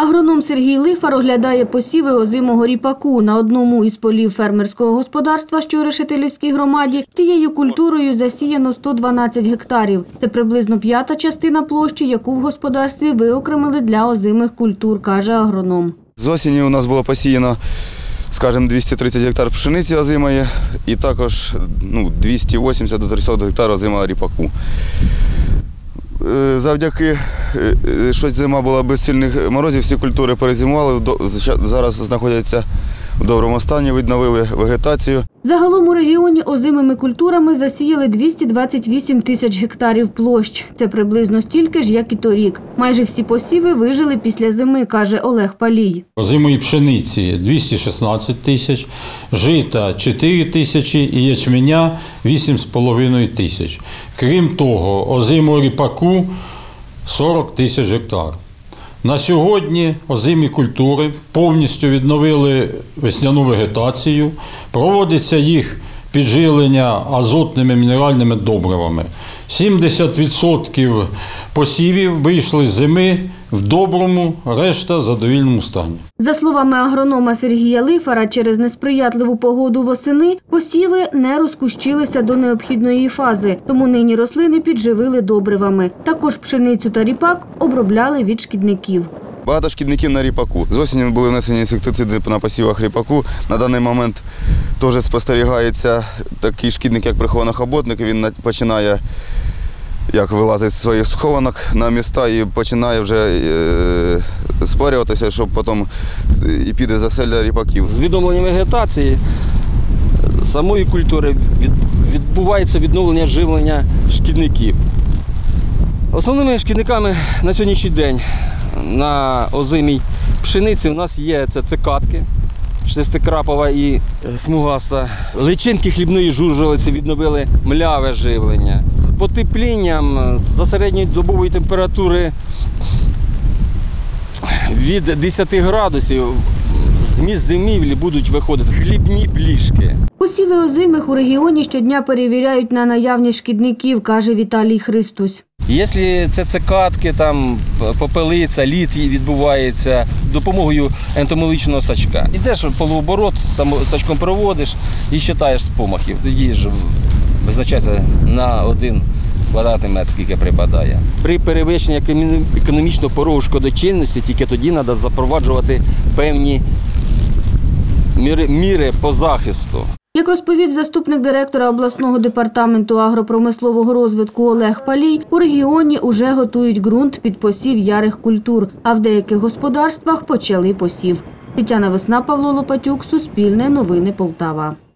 Агроном Сергій Лифар оглядає посіви озимого ріпаку на одному із полів фермерського господарства, що у Решетилівській громаді. Цією культурою засіяно 112 гектарів. Це приблизно 1/5 частина площі, яку в господарстві виокремили для озимих культур, каже агроном. З осені у нас було посіяно, скажімо, 230 гектар пшениці озимої і також 280 до 300 гектар озимого ріпаку. Завдяки, що зима була без сильних морозів, всі культури перезимували, зараз знаходяться в доброму стані, відновили вегетацію. Загалом у регіоні озимими культурами засіяли 228 тисяч гектарів площ. Це приблизно стільки ж, як і торік. Майже всі посіви вижили після зими, каже Олег Палій. Озимої пшениці – 216 тисяч, жита – 4 тисячі і ячменя – 8,5 тисяч. Крім того, озимого ріпаку – 40 тисяч гектар. На сьогодні озимі культури повністю відновили весняну вегетацію, проводиться їх підживлення азотними мінеральними добривами. 70% посівів вийшли з зими в доброму, решта – в задовільному стані. За словами агронома Сергія Лифара, через несприятливу погоду восени посіви не розкущилися до необхідної фази, тому нині рослини підживили добривами. Також пшеницю та ріпак обробляли від шкідників. Багато шкідників на ріпаку. З осені були внесені інсектициди на посівах ріпаку. На даний момент теж спостерігається такий шкідник, як прихований хоботник. Він починає вилазити з своїх схованок на міста і починає вже спарюватися, щоб потім і піде заселля ріпаків. З відновленням вегетації самої культури відбувається відновлення живлення шкідників. Основними шкідниками на сьогоднішній день на озимій пшениці у нас є цикадки, шестикрапова і смугаста. Личинки хлібної жужелиці відновили мляве живлення. З потеплінням за середньодобової температури від 10 градусів з місць зимівлі будуть виходити хлібні блішки. Посіви озимих у регіоні щодня перевіряють на наявність шкідників, каже Віталій Христусь. Якщо це цикадки, попелиця, лід відбувається з допомогою ентомологічного сачка. Йдеш в полуоборот, сачком проводиш і вважаєш з помахів. Тоді ж визначається на 1 квадратний метр, скільки припадає. При перевищенні економічного порогу шкодочинності тільки тоді треба запроваджувати певні міри по захисту. Як розповів заступник директора обласного департаменту агропромислового розвитку Олег Палій, у регіоні уже готують ґрунт під посів ярих культур, а в деяких господарствах почали посів. Тетяна Весна, Павло Лопатюк, Суспільне новини, Полтава.